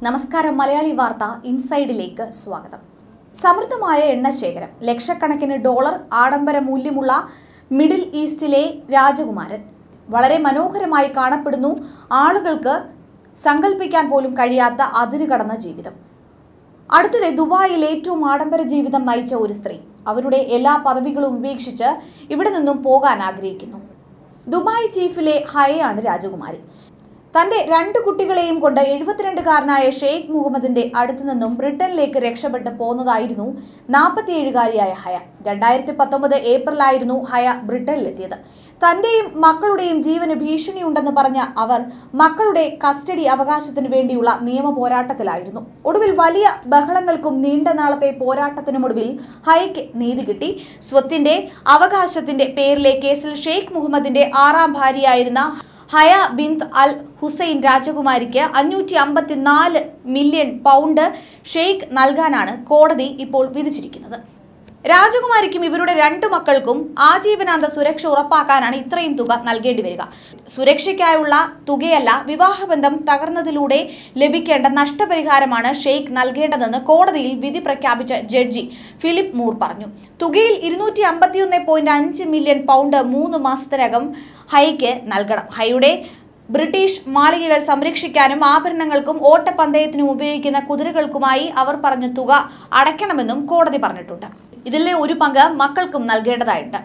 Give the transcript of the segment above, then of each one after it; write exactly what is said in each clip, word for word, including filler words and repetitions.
നമസ്കാരം. മലയാളി വാർത്ത ഇൻസൈഡിലേക്ക് സ്വാഗതം. സമൃദ്ധമായ എണ്ണശേഖരം, ലക്ഷക്കണക്കിന് ഡോളർ ആഡംബര മൂല്യമുള്ള മിഡിൽ ഈസ്റ്റിലെ രാജകുമാരൻ വളരെ മനോഹരമായി കാണപ്പെടുന്നു. ആളുകൾക്ക് സങ്കല്പിക്കാൻ പോലും കഴിയാത്ത അതിരുകടന്ന ജീവിതം. അടുത്തിടെ ദുബായിൽ ഏറ്റവും ആഡംബര ജീവിതം നയിച്ച ഒരു സ്ത്രീ അവരുടെ എല്ലാ പദവികളും ഉപേക്ഷിച്ച് ഇവിടെ നിന്നും പോകാൻ ആഗ്രഹിക്കുന്നു. ദുബായ് ചീഫിലെ ഹയയാണ് രാജകുമാരി. തന്റെ രണ്ട് കുട്ടികളെയും കൊണ്ട് എഴുപത്തിരണ്ടുകാരനായ ഷെയ്ഖ് മുഹമ്മദിന്റെ അടുത്തു നിന്നും ബ്രിട്ടനിലേക്ക് രക്ഷപ്പെട്ട് പോന്നതായിരുന്നു നാൽപ്പത്തിയേഴുകാരിയായ ഹയ. രണ്ടായിരത്തി പത്തൊമ്പത് ഏപ്രിലായിരുന്നു ഹയ ബ്രിട്ടനിലെത്തിയത്. തന്റെയും മക്കളുടെയും ജീവന് ഭീഷണിയുണ്ടെന്ന് പറഞ്ഞ അവർ മക്കളുടെ കസ്റ്റഡി അവകാശത്തിനു വേണ്ടിയുള്ള നിയമ പോരാട്ടത്തിലായിരുന്നു. ഒടുവിൽ വലിയ ബഹളങ്ങൾക്കും നീണ്ട നാളത്തെ പോരാട്ടത്തിനുമൊടുവിൽ ഹയയ്ക്ക് നീതി കിട്ടി. സ്വത്തിന്റെ അവകാശത്തിന്റെ പേരിലെ കേസിൽ ഷെയ്ഖ് മുഹമ്മദിന്റെ ആറാം ഭാര്യയായിരുന്ന ഹയ ബിന്ത് അൽ ഹുസൈൻ രാജകുമാരിക്ക് അഞ്ഞൂറ്റി അമ്പത്തിനാല് മില്യൺ പൗണ്ട് ഷെയ്ഖ് നൽകാനാണ് കോടതി ഇപ്പോൾ വിധിച്ചിരിക്കുന്നത്. രാജകുമാരിക്കും ഇവരുടെ രണ്ടു മക്കൾക്കും ആജീവനാന്ത സുരക്ഷ ഉറപ്പാക്കാനാണ് ഇത്രയും തുക നൽകേണ്ടി വരിക. സുരക്ഷയ്ക്കായുള്ള തുകയല്ല, വിവാഹബന്ധം തകർന്നതിലൂടെ ലഭിക്കേണ്ട നഷ്ടപരിഹാരമാണ് ഷെയ്ഖ് നൽകേണ്ടതെന്ന് കോടതിയിൽ വിധി പ്രഖ്യാപിച്ച ജഡ്ജി ഫിലിപ്പ് മൂർ പറഞ്ഞു. തുകയിൽ ഇരുന്നൂറ്റി അമ്പത്തിയൊന്ന് പോയിന്റ് അഞ്ച് മില്യൺ പൗണ്ട് മൂന്ന് മാസത്തിനകം ഹയയ്ക്ക് നൽകണം. ഹയയുടെ ബ്രിട്ടീഷ് മാളികകൾ സംരക്ഷിക്കാനും ആഭരണങ്ങൾക്കും ഓട്ടപ്പന്തയത്തിനും ഉപയോഗിക്കുന്ന കുതിരകൾക്കുമായി അവർ പറഞ്ഞ തുക അടയ്ക്കണമെന്നും കോടതി പറഞ്ഞിട്ടുണ്ട്. ഇതിലെ ഒരു പങ്ക് മക്കൾക്കും നൽകേണ്ടതായിട്ടുണ്ട്.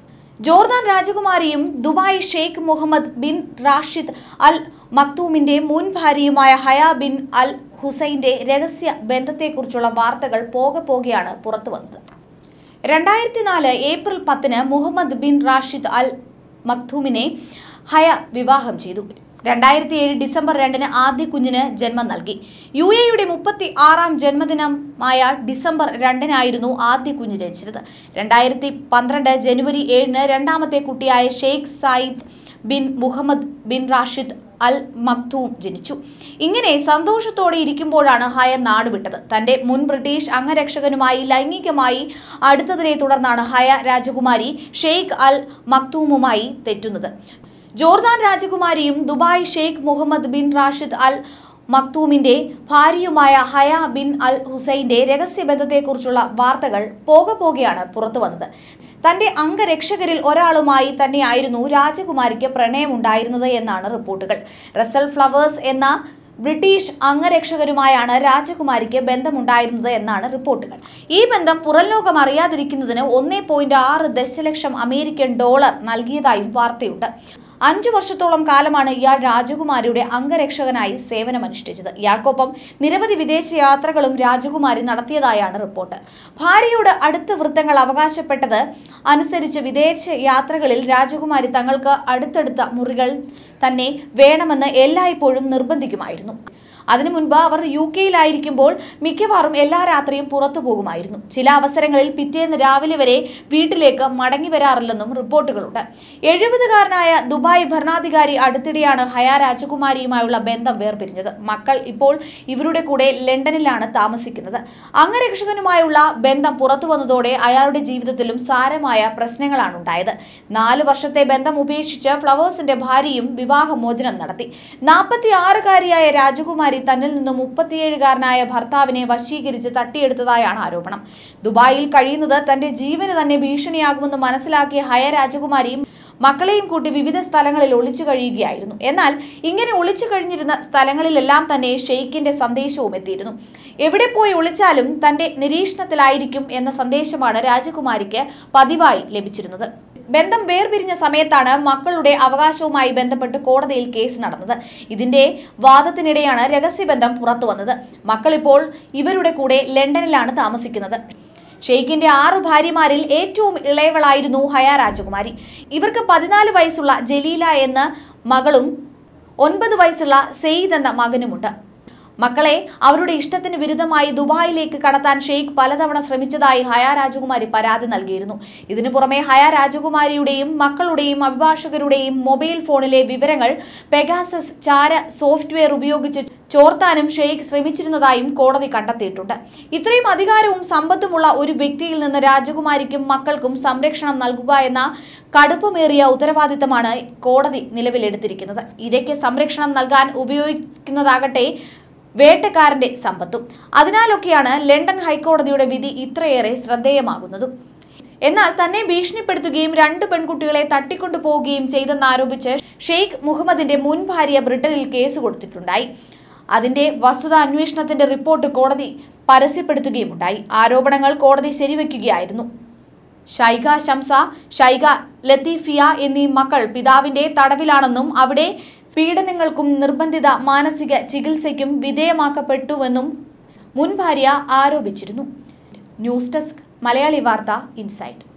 ജോർദാൻ രാജകുമാരിയും Dubai Sheikh Mohammed bin Rashid Al മക്തൂമിന്റെ മുൻ ഭാര്യയുമായ ഹയ ബിൻ അൽ ഹുസൈന്റെ രഹസ്യ ബന്ധത്തെക്കുറിച്ചുള്ള വാർത്തകൾ പോകെ പോകെയാണ് പുറത്തു വന്നത്. രണ്ടായിരത്തി നാല് ഏപ്രിൽ പത്തിന് മുഹമ്മദ് ബിൻ റാഷിദ് അൽ മക്തൂമിനെ ഹയ വിവാഹം ചെയ്തു. രണ്ടായിരത്തി ഏഴ് ഡിസംബർ രണ്ടിന് ആദ്യ കുഞ്ഞിന് ജന്മം നൽകി. യു എയുടെ മുപ്പത്തി ആറാം ജന്മദിനമായ ഡിസംബർ രണ്ടിനായിരുന്നു ആദ്യ കുഞ്ഞ് ജനിച്ചത്. രണ്ടായിരത്തി പന്ത്രണ്ട് ജനുവരി ഏഴിന് രണ്ടാമത്തെ കുട്ടിയായ Sheikh Zayed bin Mohammed bin Rashid Al Maktoum ജനിച്ചു. ഇങ്ങനെ സന്തോഷത്തോടെ ഇരിക്കുമ്പോഴാണ് ഹയ നാടുവിട്ടത്. തന്റെ മുൻ ബ്രിട്ടീഷ് അംഗരക്ഷകനുമായി ലൈംഗികമായി അടുത്തതിനെ തുടർന്നാണ് ഹയ രാജകുമാരി ഷെയ്ഖ് അൽ മക്തൂമുമായി തെറ്റുന്നത്. ജോർദാൻ രാജകുമാരിയും Dubai Sheikh Mohammed bin Rashid Al മക്തൂമിന്റെ ഭാര്യയുമായ ഹയ ബിൻ അൽ ഹുസൈന്റെ രഹസ്യബന്ധത്തെക്കുറിച്ചുള്ള വാർത്തകൾ പോകെ പോകെയാണ് പുറത്തു വന്നത്. തന്റെ അംഗരക്ഷകരിൽ ഒരാളുമായി തന്നെയായിരുന്നു രാജകുമാരിക്ക് പ്രണയമുണ്ടായിരുന്നത് എന്നാണ് റിപ്പോർട്ടുകൾ. റസൽ ഫ്ലവേഴ്സ് എന്ന ബ്രിട്ടീഷ് അംഗരക്ഷകരുമായാണ് രാജകുമാരിക്ക് ബന്ധമുണ്ടായിരുന്നത് എന്നാണ് റിപ്പോർട്ടുകൾ. ഈ ബന്ധം പുറം ലോകം അറിയാതിരിക്കുന്നതിന് ഒന്നേ പോയിന്റ് ആറ് ദശലക്ഷം അമേരിക്കൻ ഡോളർ നൽകിയതായും വാർത്തയുണ്ട്. അഞ്ചു വർഷത്തോളം കാലമാണ് ഇയാൾ രാജകുമാരിയുടെ അംഗരക്ഷകനായി സേവനമനുഷ്ഠിച്ചത്. ഇയാൾക്കൊപ്പം നിരവധി വിദേശ യാത്രകളും രാജകുമാരി നടത്തിയതായാണ് റിപ്പോർട്ട്. ഭാര്യയോട് അടുത്ത വൃത്തങ്ങൾ അവകാശപ്പെട്ടത് അനുസരിച്ച് വിദേശ യാത്രകളിൽ രാജകുമാരി തങ്ങൾക്ക് അടുത്തടുത്ത മുറികൾ തന്നെ വേണമെന്ന് എല്ലായ്പ്പോഴും നിർബന്ധിക്കുമായിരുന്നു. അതിനു മുൻപ് അവർ യു കെയിലായിരിക്കുമ്പോൾ മിക്കവാറും എല്ലാ രാത്രിയും പുറത്തു പോകുമായിരുന്നു. ചില അവസരങ്ങളിൽ പിറ്റേന്ന് രാവിലെ വരെ വീട്ടിലേക്ക് മടങ്ങി വരാറില്ലെന്നും റിപ്പോർട്ടുകളുണ്ട്. എഴുപതുകാരനായ ദുബായ് ഭരണാധികാരി അടുത്തിടെയാണ് ഹയ രാജകുമാരിയുമായുള്ള ബന്ധം വേർപിരിഞ്ഞത്. മക്കൾ ഇപ്പോൾ ഇവരുടെ കൂടെ ലണ്ടനിലാണ് താമസിക്കുന്നത്. അംഗരക്ഷകനുമായുള്ള ബന്ധം പുറത്തു വന്നതോടെ അയാളുടെ ജീവിതത്തിലും സാരമായ പ്രശ്നങ്ങളാണ് ഉണ്ടായത്. നാലു വർഷത്തെ ബന്ധം ഉപേക്ഷിച്ച് ഫ്ലവേഴ്സിന്റെ ഭാര്യയും വിവാഹമോചനം നടത്തി. നാൽപ്പത്തി ആറുകാരിയായ രാജകുമാരി തന്നിൽ നിന്നും മുപ്പത്തിയേഴുകാരനായ ഭർത്താവിനെ വശീകരിച്ച് തട്ടിയെടുത്തതായാണ് ആരോപണം. ദുബായിൽ കഴിയുന്നത് തന്റെ ജീവന് തന്നെ ഭീഷണിയാകുമെന്ന് മനസ്സിലാക്കിയ ഹയ രാജകുമാരിയും മക്കളെയും കൂട്ടി വിവിധ സ്ഥലങ്ങളിൽ ഒളിച്ചു കഴിയുകയായിരുന്നു. എന്നാൽ ഇങ്ങനെ ഒളിച്ചു കഴിഞ്ഞിരുന്ന സ്ഥലങ്ങളിലെല്ലാം തന്നെ ഷെയ്ഖിന്റെ സന്ദേശവും എത്തിയിരുന്നു. എവിടെ പോയി ഒളിച്ചാലും തന്റെ നിരീക്ഷണത്തിലായിരിക്കും എന്ന സന്ദേശമാണ് രാജകുമാരിക്ക് പതിവായി ലഭിച്ചിരുന്നത്. ബന്ധം വേർപിരിഞ്ഞ സമയത്താണ് മക്കളുടെ അവകാശവുമായി ബന്ധപ്പെട്ട് കോടതിയിൽ കേസ് നടന്നത്. ഇതിന്റെ വാദത്തിനിടെയാണ് രഹസ്യബന്ധം പുറത്തു വന്നത്. മക്കൾ ഇപ്പോൾ ഇവരുടെ കൂടെ ലണ്ടനിലാണ് താമസിക്കുന്നത്. ഷെയ്ഖിന്റെ ആറു ഭാര്യമാരിൽ ഏറ്റവും ഇളയവളായിരുന്നു ഹയ രാജകുമാരി. ഇവർക്ക് പതിനാല് വയസ്സുള്ള ജലീല എന്ന മകളും ഒൻപത് വയസ്സുള്ള സെയ്ദ് എന്ന മകനുമുണ്ട്. മക്കളെ അവരുടെ ഇഷ്ടത്തിന് വിരുദ്ധമായി ദുബായിലേക്ക് കടത്താൻ ഷെയ്ഖ് പലതവണ ശ്രമിച്ചതായി ഹയ രാജകുമാരി പരാതി നൽകിയിരുന്നു. ഇതിനു പുറമെ ഹയ രാജകുമാരിയുടെയും മക്കളുടെയും അഭിഭാഷകരുടെയും മൊബൈൽ ഫോണിലെ വിവരങ്ങൾ പെഗാസസ് ചാര സോഫ്റ്റ്വെയർ ഉപയോഗിച്ച് ചോർത്താനും ഷെയ്ഖ് ശ്രമിച്ചിരുന്നതായും കോടതി കണ്ടെത്തിയിട്ടുണ്ട്. ഇത്രയും അധികാരവും സമ്പത്തുമുള്ള ഒരു വ്യക്തിയിൽ നിന്ന് രാജകുമാരിക്കും മക്കൾക്കും സംരക്ഷണം നൽകുക എന്ന കടുപ്പമേറിയ ഉത്തരവാദിത്തമാണ് കോടതി നിലവിലെടുത്തിരിക്കുന്നത്. ഇരയ്ക്ക് സംരക്ഷണം നൽകാൻ ഉപയോഗിക്കുന്നതാകട്ടെ വേട്ടക്കാരന്റെ സമ്പത്തും. അതിനാലൊക്കെയാണ് ലണ്ടൻ ഹൈക്കോടതിയുടെ വിധി ഇത്രയേറെ ശ്രദ്ധേയമാകുന്നതും. എന്നാൽ തന്നെ ഭീഷണിപ്പെടുത്തുകയും രണ്ട് പെൺകുട്ടികളെ തട്ടിക്കൊണ്ടുപോവുകയും ചെയ്തെന്നാരോപിച്ച് ഷെയ്ഖ് മുഹമ്മദിന്റെ മുൻ ഭാര്യ ബ്രിട്ടനിൽ കേസ് കൊടുത്തിട്ടുണ്ടായി. അതിന്റെ വസ്തുതാ അന്വേഷണത്തിന്റെ റിപ്പോർട്ട് കോടതി പരസ്യപ്പെടുത്തുകയുമുണ്ടായി. ആരോപണങ്ങൾ കോടതി ശരിവെക്കുകയായിരുന്നു. ഷൈഖ ഷംസ, ഷൈഖ ലത്തീഫിയ എന്നീ മക്കൾ പിതാവിന്റെ തടവിലാണെന്നും അവിടെ പീഡനങ്ങൾക്കും നിർബന്ധിത മാനസിക ചികിത്സയ്ക്കും വിധേയമാക്കപ്പെട്ടുവെന്നും മുൻ ഭാര്യ ആരോപിച്ചിരുന്നു. ന്യൂസ് ഡെസ്ക് മലയാളി വാർത്ത ഇൻസൈറ്റ്.